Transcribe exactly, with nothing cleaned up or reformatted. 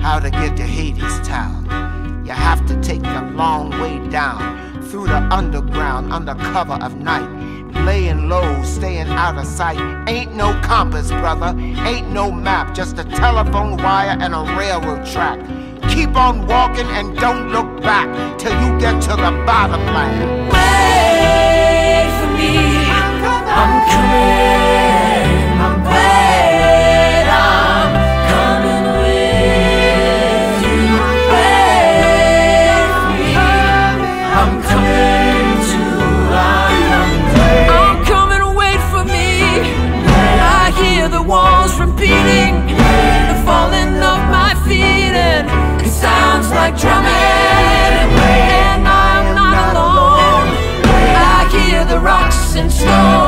how to get to Hades Town. You have to take the long way down through the underground under cover of night, laying low, staying out of sight. Ain't no compass, brother, ain't no map, just a telephone wire and a railroad track. Keep on walking and don't look back till you get to the bottom line. Wait for me, I'm coming, I'm wait, I'm coming with you. Wait for me, I'm coming to, I'm coming. I'm coming, wait for me. I hear the walls repeating, the falling of my feet, and it sounds like drumming, and I'm not alone. I hear the rocks and stones